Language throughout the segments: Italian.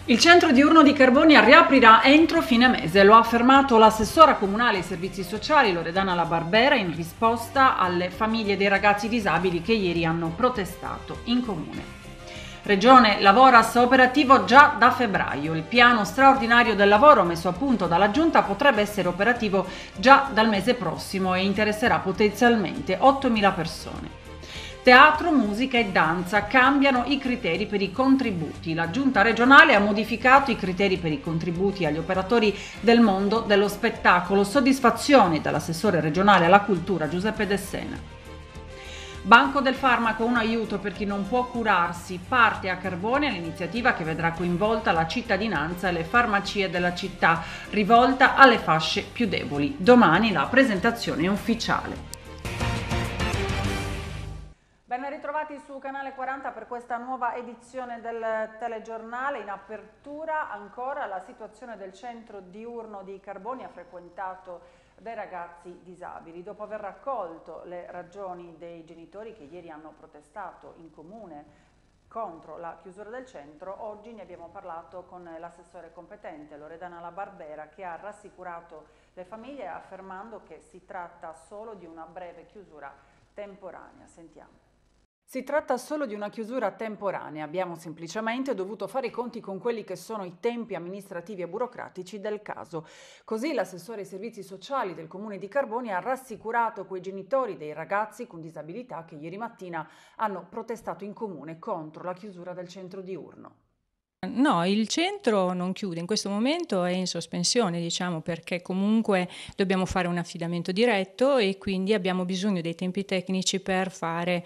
Il centro diurno di Carbonia riaprirà entro fine mese, lo ha affermato l'assessora comunale ai servizi sociali Loredana La Barbera in risposta alle famiglie dei ragazzi disabili che ieri hanno protestato in comune. Regione Lavoras operativo già da febbraio. Il piano straordinario del lavoro messo a punto dalla Giunta potrebbe essere operativo già dal mese prossimo e interesserà potenzialmente 8.000 persone. Teatro, musica e danza cambiano i criteri per i contributi. La Giunta regionale ha modificato i criteri per i contributi agli operatori del mondo dello spettacolo. Soddisfazione dall'assessore regionale alla cultura Giuseppe De Sena. Banco del farmaco, un aiuto per chi non può curarsi. Parte a Carbonia l'iniziativa che vedrà coinvolta la cittadinanza e le farmacie della città, rivolta alle fasce più deboli. Domani la presentazione ufficiale. Ben ritrovati su Canale 40 per questa nuova edizione del telegiornale. In apertura ancora la situazione del centro diurno di Carbonia frequentato dai ragazzi disabili. Dopo aver raccolto le ragioni dei genitori che ieri hanno protestato in comune contro la chiusura del centro, oggi ne abbiamo parlato con l'assessore competente Loredana La Barbera, che ha rassicurato le famiglie affermando che si tratta solo di una breve chiusura temporanea. Sentiamo. Si tratta solo di una chiusura temporanea, abbiamo semplicemente dovuto fare i conti con quelli che sono i tempi amministrativi e burocratici del caso. Così l'assessore ai servizi sociali del comune di Carbonia ha rassicurato quei genitori dei ragazzi con disabilità che ieri mattina hanno protestato in comune contro la chiusura del centro diurno. No, il centro non chiude, in questo momento è in sospensione, diciamo, perché comunque dobbiamo fare un affidamento diretto e quindi abbiamo bisogno dei tempi tecnici per fare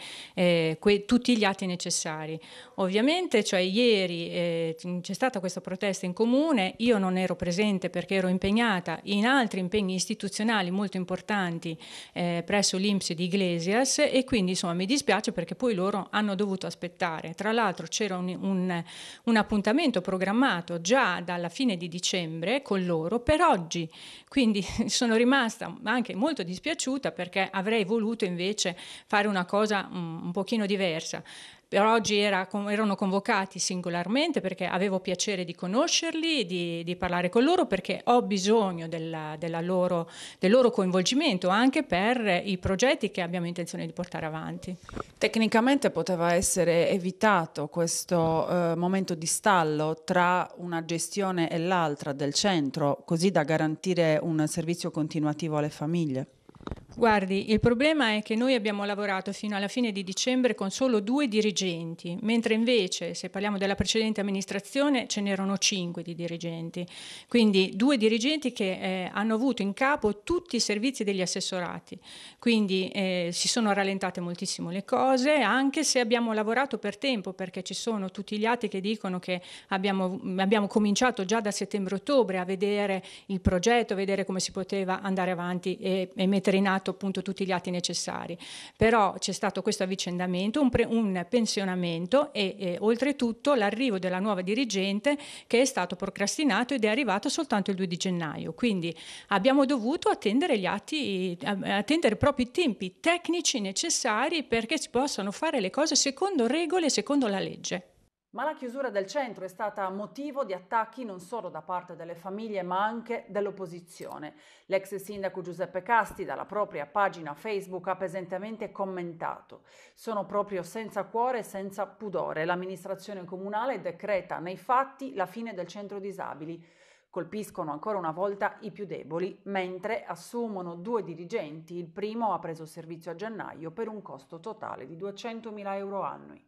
tutti gli atti necessari. Ovviamente, cioè, ieri c'è stata questa protesta in comune, io non ero presente perché ero impegnata in altri impegni istituzionali molto importanti presso l'INPS di Iglesias e quindi insomma mi dispiace perché poi loro hanno dovuto aspettare. Tra l'altro c'era un appuntamento programmato già dalla fine di dicembre con loro per oggi, quindi sono rimasta anche molto dispiaciuta perché avrei voluto invece fare una cosa un pochino diversa. Per oggi erano convocati singolarmente perché avevo piacere di conoscerli, di parlare con loro, perché ho bisogno del loro coinvolgimento anche per i progetti che abbiamo intenzione di portare avanti. Tecnicamente poteva essere evitato questo momento di stallo tra una gestione e l'altra del centro, così da garantire un servizio continuativo alle famiglie? Guardi, il problema è che noi abbiamo lavorato fino alla fine di dicembre con solo 2 dirigenti, mentre invece, se parliamo della precedente amministrazione, ce n'erano 5 di dirigenti. Quindi 2 dirigenti che hanno avuto in capo tutti i servizi degli assessorati. Quindi si sono rallentate moltissimo le cose, anche se abbiamo lavorato per tempo, perché ci sono tutti gli atti che dicono che abbiamo cominciato già da settembre-ottobre a vedere il progetto, a vedere come si poteva andare avanti e mettere in atto appunto tutti gli atti necessari. Però c'è stato questo avvicendamento, un pensionamento e oltretutto l'arrivo della nuova dirigente che è stato procrastinato ed è arrivato soltanto il 2 di gennaio. Quindi abbiamo dovuto attendere gli atti, attendere proprio i tempi tecnici necessari perché si possano fare le cose secondo regole e secondo la legge. Ma la chiusura del centro è stata motivo di attacchi non solo da parte delle famiglie ma anche dell'opposizione. L'ex sindaco Giuseppe Casti dalla propria pagina Facebook ha pesantemente commentato: sono proprio senza cuore e senza pudore. L'amministrazione comunale decreta nei fatti la fine del centro disabili. Colpiscono ancora una volta i più deboli, mentre assumono 2 dirigenti. Il primo ha preso servizio a gennaio per un costo totale di 200.000 euro annui.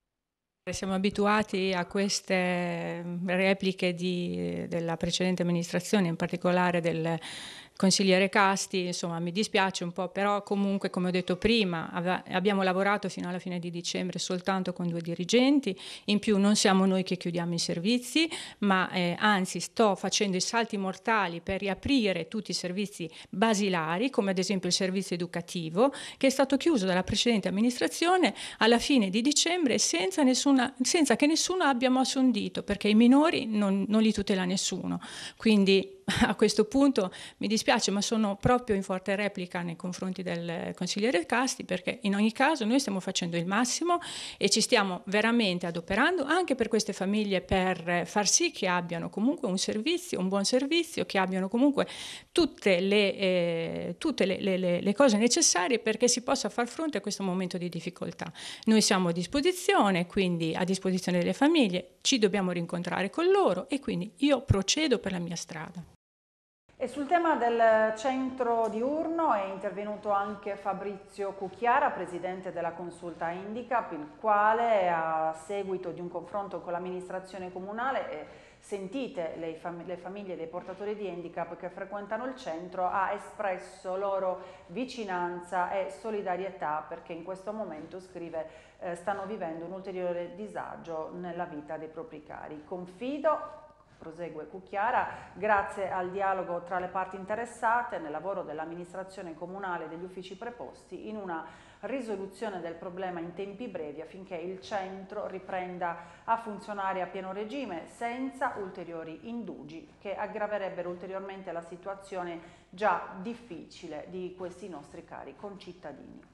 Siamo abituati a queste repliche della precedente amministrazione, in particolare del consigliere Casti, insomma mi dispiace un po', però comunque come ho detto prima abbiamo lavorato fino alla fine di dicembre soltanto con 2 dirigenti, in più non siamo noi che chiudiamo i servizi, ma anzi sto facendo i salti mortali per riaprire tutti i servizi basilari, come ad esempio il servizio educativo, che è stato chiuso dalla precedente amministrazione alla fine di dicembre senza che nessuno abbia mosso un dito, perché i minori non li tutela nessuno. Quindi a questo punto mi dispiace, ma sono proprio in forte replica nei confronti del consigliere Casti, perché in ogni caso noi stiamo facendo il massimo e ci stiamo veramente adoperando anche per queste famiglie, per far sì che abbiano comunque un servizio, un buon servizio, che abbiano comunque tutte le cose necessarie perché si possa far fronte a questo momento di difficoltà. Noi siamo a disposizione, quindi a disposizione delle famiglie, ci dobbiamo rincontrare con loro e quindi io procedo per la mia strada. E sul tema del centro diurno è intervenuto anche Fabrizio Cucchiara, presidente della Consulta Handicap, il quale, a seguito di un confronto con l'amministrazione comunale, sentite le famiglie dei portatori di handicap che frequentano il centro, ha espresso loro vicinanza e solidarietà perché in questo momento, scrive, stanno vivendo un ulteriore disagio nella vita dei propri cari. Confido, prosegue Cucchiara, grazie al dialogo tra le parti interessate nel lavoro dell'amministrazione comunale e degli uffici preposti, in una risoluzione del problema in tempi brevi affinché il centro riprenda a funzionare a pieno regime senza ulteriori indugi che aggraverebbero ulteriormente la situazione già difficile di questi nostri cari concittadini.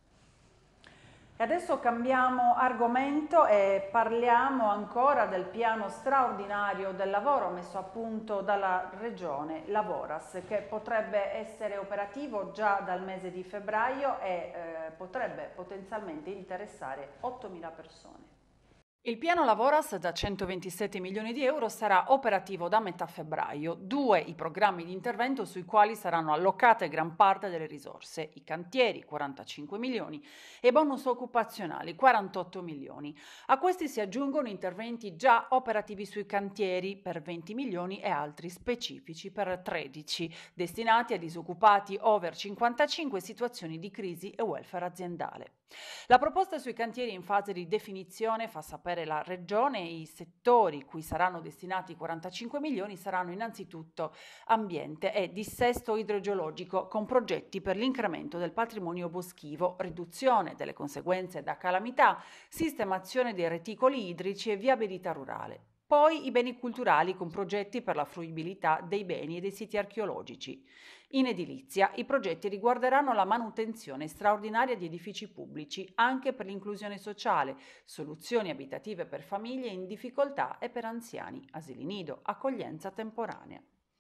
E adesso cambiamo argomento e parliamo ancora del piano straordinario del lavoro messo a punto dalla Regione Lavoras, che potrebbe essere operativo già dal mese di febbraio e potrebbe potenzialmente interessare 8.000 persone. Il piano Lavoras da 127 milioni di euro sarà operativo da metà febbraio. 2 i programmi di intervento sui quali saranno allocate gran parte delle risorse, i cantieri 45 milioni e bonus occupazionali 48 milioni. A questi si aggiungono interventi già operativi sui cantieri per 20 milioni e altri specifici per 13, destinati a disoccupati over 55 situazioni di crisi e welfare aziendale. La proposta sui cantieri in fase di definizione fa sapere la Regione. I settori cui saranno destinati i 45 milioni saranno innanzitutto ambiente e dissesto idrogeologico, con progetti per l'incremento del patrimonio boschivo, riduzione delle conseguenze da calamità, sistemazione dei reticoli idrici e viabilità rurale. Poi i beni culturali, con progetti per la fruibilità dei beni e dei siti archeologici. In edilizia i progetti riguarderanno la manutenzione straordinaria di edifici pubblici anche per l'inclusione sociale, soluzioni abitative per famiglie in difficoltà e per anziani, asili nido, accoglienza temporanea.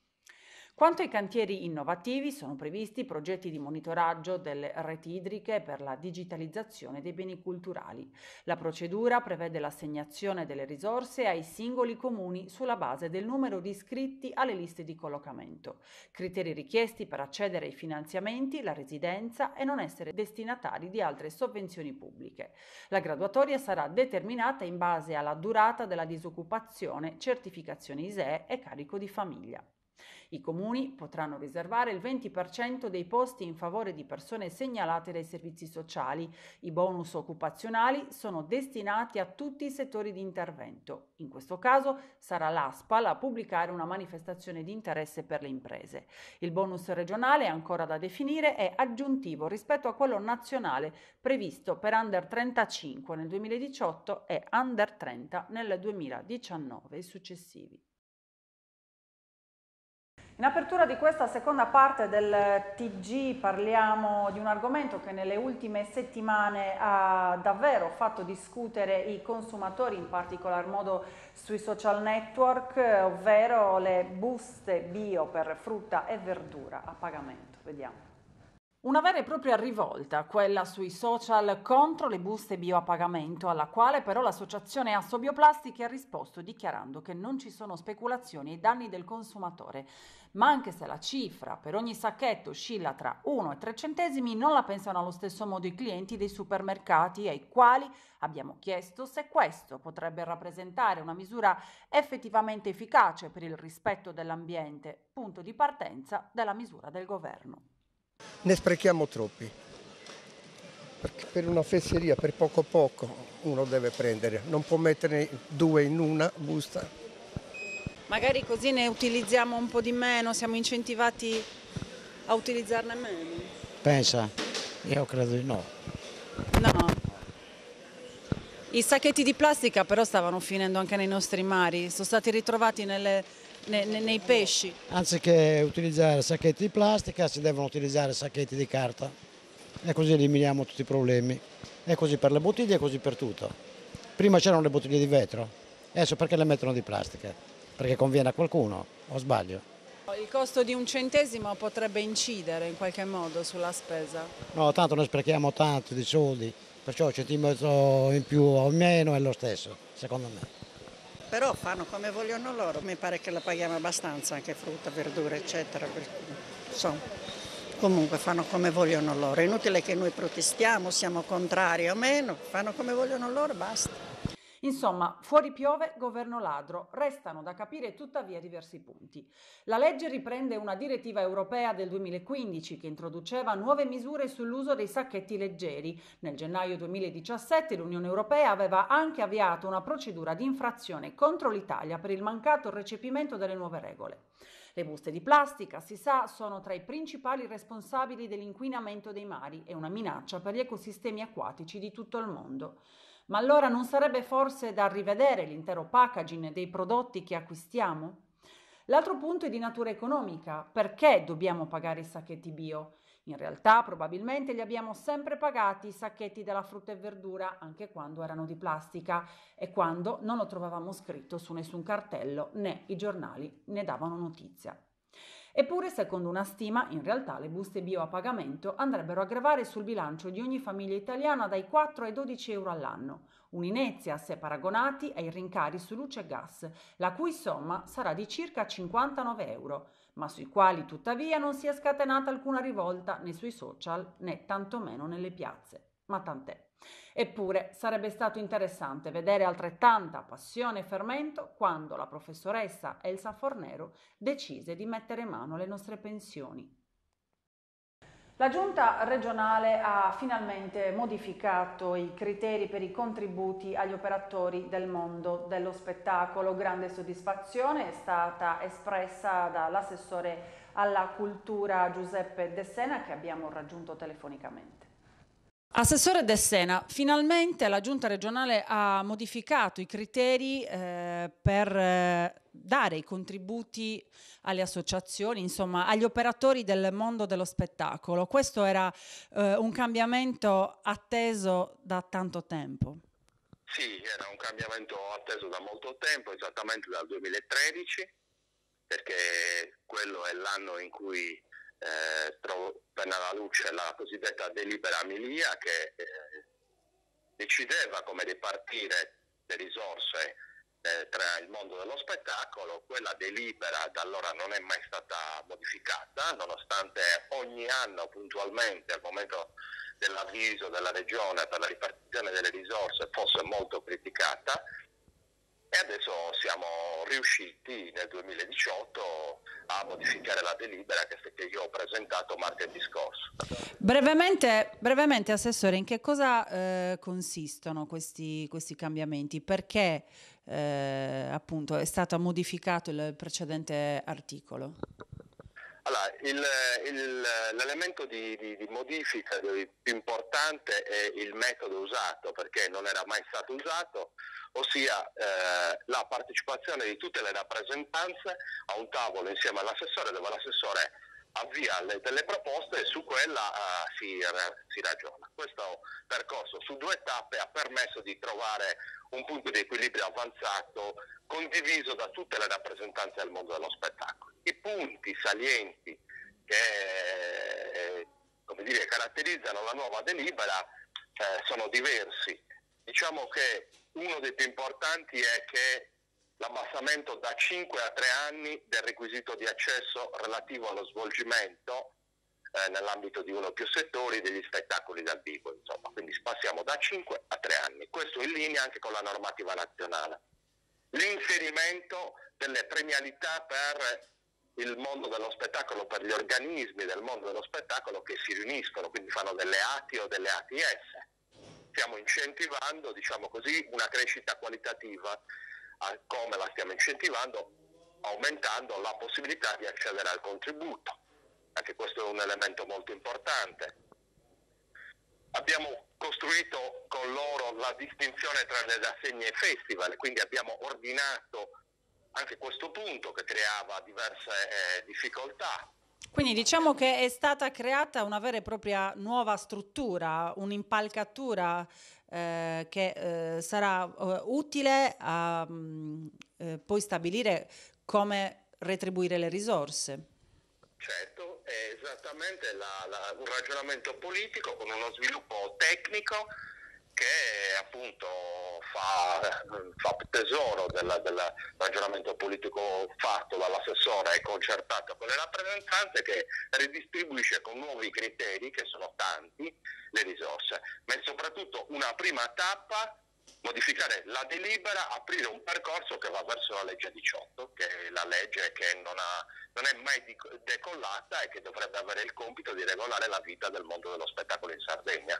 Quanto ai cantieri innovativi, sono previsti progetti di monitoraggio delle reti idriche per la digitalizzazione dei beni culturali. La procedura prevede l'assegnazione delle risorse ai singoli comuni sulla base del numero di iscritti alle liste di collocamento. Criteri richiesti per accedere ai finanziamenti, la residenza e non essere destinatari di altre sovvenzioni pubbliche. La graduatoria sarà determinata in base alla durata della disoccupazione, certificazione ISEE e carico di famiglia. I comuni potranno riservare il 20% dei posti in favore di persone segnalate dai servizi sociali. I bonus occupazionali sono destinati a tutti i settori di intervento. In questo caso sarà l'ASPAL a pubblicare una manifestazione di interesse per le imprese. Il bonus regionale, ancora da definire, è aggiuntivo rispetto a quello nazionale previsto per under 35 nel 2018 e under 30 nel 2019 e successivi. In apertura di questa seconda parte del TG parliamo di un argomento che nelle ultime settimane ha davvero fatto discutere i consumatori, in particolar modo sui social network, ovvero le buste bio per frutta e verdura a pagamento. Vediamo. Una vera e propria rivolta, quella sui social contro le buste bio a pagamento, alla quale però l'associazione Assobioplastiche ha risposto dichiarando che non ci sono speculazioni ai danni del consumatore, ma anche se la cifra per ogni sacchetto oscilla tra 1 e 3 centesimi, non la pensano allo stesso modo i clienti dei supermercati, ai quali abbiamo chiesto se questo potrebbe rappresentare una misura effettivamente efficace per il rispetto dell'ambiente, punto di partenza della misura del governo. Ne sprechiamo troppi, perché per una fesseria, per poco uno deve prendere, non può metterne 2 in una busta. Magari così ne utilizziamo un po' di meno, siamo incentivati a utilizzarne meno. Pensa? Io credo di no. No. I sacchetti di plastica però stavano finendo anche nei nostri mari, sono stati ritrovati nelle nei pesci. Anziché utilizzare sacchetti di plastica si devono utilizzare sacchetti di carta e così eliminiamo tutti i problemi. È così per le bottiglie e così per tutto. Prima c'erano le bottiglie di vetro, adesso perché le mettono di plastica? Perché conviene a qualcuno, o sbaglio? Il costo di 1 centesimo potrebbe incidere in qualche modo sulla spesa. No, tanto noi sprechiamo tanto di soldi, perciò un centimetro in più o meno è lo stesso, secondo me. Però fanno come vogliono loro, mi pare che la paghiamo abbastanza, anche frutta, verdura, eccetera. Insomma, comunque fanno come vogliono loro. È inutile che noi protestiamo, siamo contrari o meno, fanno come vogliono loro, basta. Insomma, fuori piove, governo ladro. Restano da capire tuttavia diversi punti. La legge riprende una direttiva europea del 2015 che introduceva nuove misure sull'uso dei sacchetti leggeri. Nel gennaio 2017 l'Unione Europea aveva anche avviato una procedura di infrazione contro l'Italia per il mancato recepimento delle nuove regole. Le buste di plastica, si sa, sono tra i principali responsabili dell'inquinamento dei mari e una minaccia per gli ecosistemi acquatici di tutto il mondo. Ma allora non sarebbe forse da rivedere l'intero packaging dei prodotti che acquistiamo? L'altro punto è di natura economica. Perché dobbiamo pagare i sacchetti bio? In realtà probabilmente li abbiamo sempre pagati i sacchetti della frutta e verdura, anche quando erano di plastica e quando non lo trovavamo scritto su nessun cartello, né i giornali ne davano notizia. Eppure, secondo una stima, in realtà le buste bio a pagamento andrebbero a gravare sul bilancio di ogni famiglia italiana dai 4 ai 12 euro all'anno, un'inezia se paragonati ai rincari su luce e gas, la cui somma sarà di circa 59 euro, ma sui quali tuttavia non si è scatenata alcuna rivolta né sui social né tantomeno nelle piazze. Ma tant'è. Eppure sarebbe stato interessante vedere altrettanta passione e fermento quando la professoressa Elsa Fornero decise di mettere mano alle nostre pensioni. La Giunta regionale ha finalmente modificato i criteri per i contributi agli operatori del mondo dello spettacolo. Grande soddisfazione è stata espressa dall'assessore alla cultura Giuseppe De Sena, che abbiamo raggiunto telefonicamente. Assessore De Sena, finalmente la Giunta regionale ha modificato i criteri per dare i contributi alle associazioni, insomma agli operatori del mondo dello spettacolo. Questo era un cambiamento atteso da tanto tempo. Sì, era un cambiamento atteso da molto tempo, esattamente dal 2013, perché quello è l'anno in cui venne alla luce la cosiddetta delibera Milia, che decideva come ripartire le risorse tra il mondo dello spettacolo. Quella delibera da allora non è mai stata modificata, nonostante ogni anno puntualmente al momento dell'avviso della Regione per la ripartizione delle risorse fosse molto criticata. E adesso siamo riusciti nel 2018 a modificare la delibera che io ho presentato martedì scorso. Brevemente, Assessore, in che cosa consistono questi cambiamenti? Perché appunto è stato modificato il precedente articolo? Allora, l'elemento di modifica più importante è il metodo usato, perché non era mai stato usato, ossia la partecipazione di tutte le rappresentanze a un tavolo insieme all'assessore, dove l'assessore avvia delle proposte e su quella si ragiona. Questo percorso su 2 tappe ha permesso di trovare un punto di equilibrio avanzato, condiviso da tutte le rappresentanze del mondo dello spettacolo. I punti salienti che caratterizzano la nuova delibera sono diversi. Diciamo che uno dei più importanti è che l'abbassamento da 5 a 3 anni del requisito di accesso relativo allo svolgimento nell'ambito di uno o più settori degli spettacoli dal vivo, insomma, quindi passiamo da 5 a 3 anni. Questo in linea anche con la normativa nazionale. L'inserimento delle premialità per il mondo dello spettacolo, per gli organismi del mondo dello spettacolo che si riuniscono, quindi fanno delle ATI o delle ATS. Stiamo incentivando, diciamo così, una crescita qualitativa. Come la stiamo incentivando? Aumentando la possibilità di accedere al contributo. Anche questo è un elemento molto importante. Abbiamo costruito con loro la distinzione tra le rassegne e festival, quindi abbiamo ordinato anche questo punto che creava diverse difficoltà. Quindi diciamo che è stata creata una vera e propria nuova struttura, un'impalcatura che sarà utile a poi stabilire come retribuire le risorse. Certo, è esattamente un ragionamento politico con uno sviluppo tecnico che appunto fa tesoro del ragionamento politico fatto dall'assessore e concertato con le rappresentanze, che ridistribuisce con nuovi criteri, che sono tanti, le risorse, ma è soprattutto una prima tappa modificare la delibera, aprire un percorso che va verso la legge 18, che è la legge che non è mai decollata e che dovrebbe avere il compito di regolare la vita del mondo dello spettacolo in Sardegna.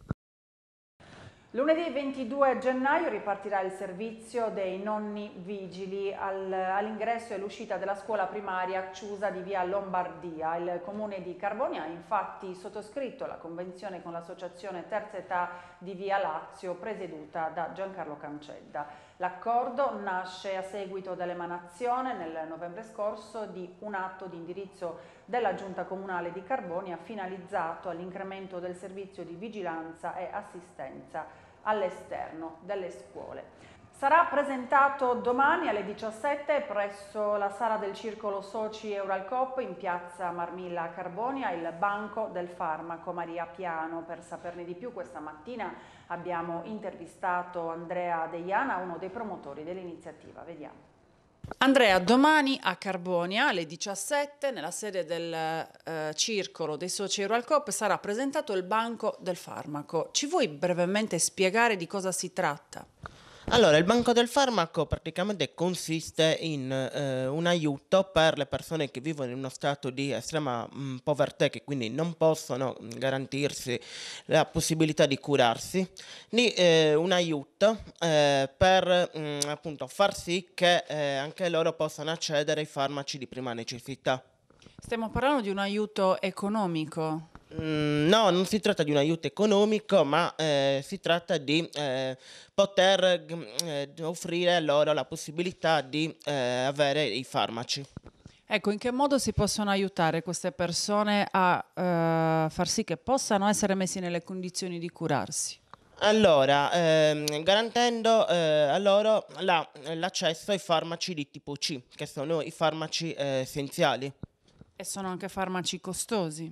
Lunedì 22 gennaio ripartirà il servizio dei nonni vigili all'ingresso e all'uscita della scuola primaria Ciusa di via Lombardia. Il comune di Carbonia ha infatti sottoscritto la convenzione con l'associazione Terza Età di via Lazio, presieduta da Giancarlo Cancedda. L'accordo nasce a seguito dell'emanazione nel novembre scorso di un atto di indirizzo della Giunta Comunale di Carbonia finalizzato all'incremento del servizio di vigilanza e assistenza all'esterno delle scuole. Sarà presentato domani alle 17 presso la sala del Circolo Soci Euralcoop in piazza Marmilla a Carbonia il Banco del Farmaco Maria Piano. Per saperne di più questa mattina abbiamo intervistato Andrea Deiana, uno dei promotori dell'iniziativa. Vediamo. Andrea, domani a Carbonia alle 17 nella sede del Circolo dei Soci Euralcoop sarà presentato il Banco del Farmaco. Ci vuoi brevemente spiegare di cosa si tratta? Allora, il Banco del Farmaco praticamente consiste in un aiuto per le persone che vivono in uno stato di estrema povertà e che quindi non possono garantirsi la possibilità di curarsi, di un aiuto per appunto far sì che anche loro possano accedere ai farmaci di prima necessità. Stiamo parlando di un aiuto economico? No, non si tratta di un aiuto economico, ma si tratta di poter offrire loro la possibilità di avere i farmaci. Ecco, in che modo si possono aiutare queste persone a far sì che possano essere messi nelle condizioni di curarsi? Allora, garantendo a loro l'accesso ai farmaci di tipo C, che sono i farmaci essenziali. E sono anche farmaci costosi?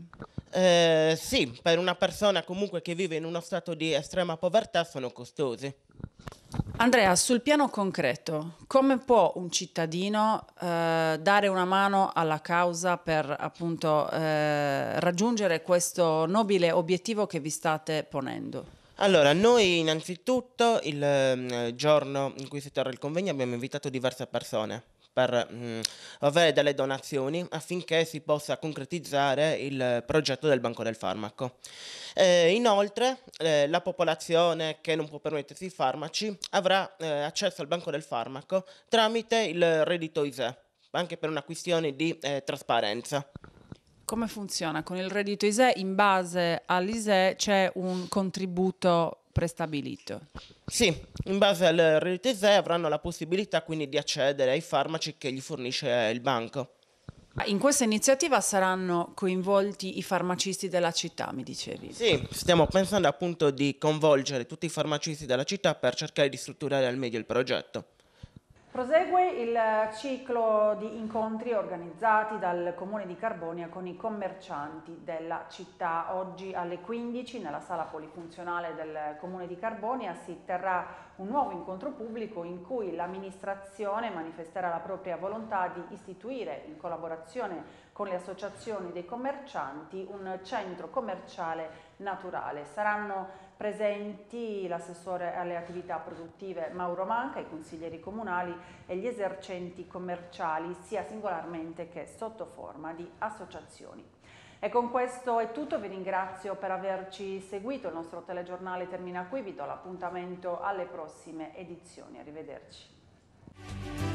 Sì, per una persona comunque che vive in uno stato di estrema povertà sono costosi. Andrea, sul piano concreto, come può un cittadino dare una mano alla causa per appunto raggiungere questo nobile obiettivo che vi state ponendo? Allora, noi innanzitutto il giorno in cui si terrà il convegno abbiamo invitato diverse persone per avere delle donazioni affinché si possa concretizzare il progetto del Banco del Farmaco. Inoltre la popolazione che non può permettersi i farmaci avrà accesso al Banco del Farmaco tramite il reddito ISEE, anche per una questione di trasparenza. Come funziona? Con il reddito ISEE, in base all'ISEE c'è un contributo prestabilito? Sì, in base al reddito ISEE avranno la possibilità quindi di accedere ai farmaci che gli fornisce il banco. In questa iniziativa saranno coinvolti i farmacisti della città, mi dicevi? Sì, stiamo pensando appunto di coinvolgere tutti i farmacisti della città per cercare di strutturare al meglio il progetto. Prosegue il ciclo di incontri organizzati dal Comune di Carbonia con i commercianti della città. Oggi alle 15 nella sala polifunzionale del Comune di Carbonia si terrà un nuovo incontro pubblico in cui l'amministrazione manifesterà la propria volontà di istituire, in collaborazione con le associazioni dei commercianti, un centro commerciale naturale. Saranno presenti l'assessore alle attività produttive Mauro Manca, i consiglieri comunali e gli esercenti commerciali sia singolarmente che sotto forma di associazioni. E con questo è tutto, vi ringrazio per averci seguito, il nostro telegiornale termina qui, vi do l'appuntamento alle prossime edizioni, arrivederci.